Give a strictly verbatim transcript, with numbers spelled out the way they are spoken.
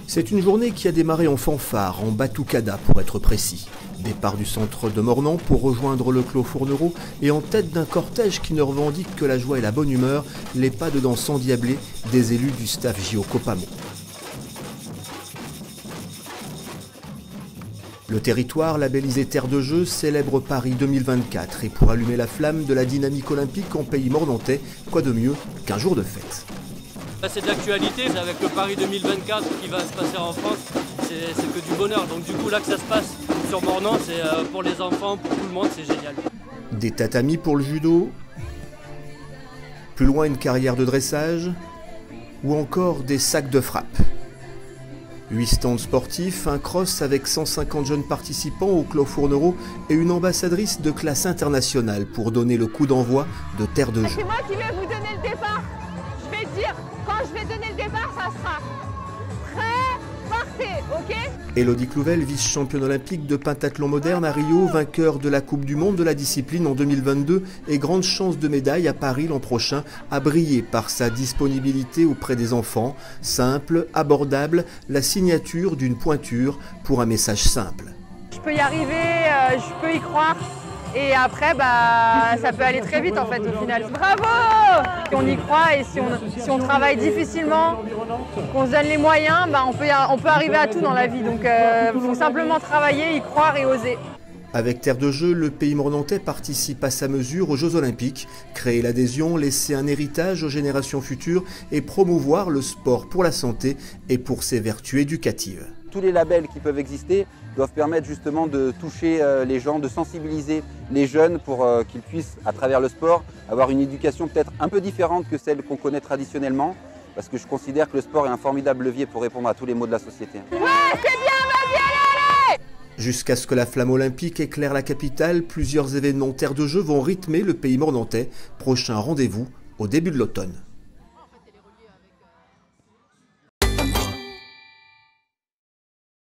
C'est une journée qui a démarré en fanfare, en batucada pour être précis. Départ du centre de Mornan pour rejoindre le Clos Fournereau et en tête d'un cortège qui ne revendique que la joie et la bonne humeur, les pas de danse endiablés des élus du staff J O Copamo. Le territoire labellisé Terre de Jeux célèbre Paris deux mille vingt-quatre et pour allumer la flamme de la dynamique olympique en pays mornantais, quoi de mieux qu'un jour de fête. C'est de l'actualité, c'est avec le Paris deux mille vingt-quatre qui va se passer en France, c'est que du bonheur. Donc du coup là que ça se passe sur Mornan, c'est pour les enfants, pour tout le monde, c'est génial. Des tatamis pour le judo, plus loin une carrière de dressage ou encore des sacs de frappe. Huit stands sportifs, un cross avec cent cinquante jeunes participants au Clos Fournereau et une ambassadrice de classe internationale pour donner le coup d'envoi de Terre de Jeux. C'est moi qui vais vous donner le départ. Je vais dire, quand je vais donner le départ, ça sera prêt, partez, ok? Élodie Clouvel, vice-championne olympique de pentathlon moderne à Rio, vainqueur de la Coupe du Monde de la discipline en deux mille vingt-deux et grande chance de médaille à Paris l'an prochain, a brillé par sa disponibilité auprès des enfants, simple, abordable, la signature d'une pointure pour un message simple. Je peux y arriver, euh, je peux y croire. Et après, bah, ça peut aller très vite en fait au final. Bravo! On y croit et si on, si on travaille difficilement, qu'on se donne les moyens, bah, on, peut, on peut arriver à tout dans la vie. Donc il euh, faut simplement travailler, y croire et oser. Avec Terre de Jeux, le pays mornantais participe à sa mesure aux Jeux Olympiques, créer l'adhésion, laisser un héritage aux générations futures et promouvoir le sport pour la santé et pour ses vertus éducatives. Tous les labels qui peuvent exister doivent permettre justement de toucher les gens, de sensibiliser les jeunes pour qu'ils puissent, à travers le sport, avoir une éducation peut-être un peu différente que celle qu'on connaît traditionnellement, parce que je considère que le sport est un formidable levier pour répondre à tous les maux de la société. Ouais, c'est bien, vas-y, allez, allez! Jusqu'à ce que la flamme olympique éclaire la capitale, plusieurs événements Terre de Jeux vont rythmer le pays mornantais. Prochain rendez-vous au début de l'automne.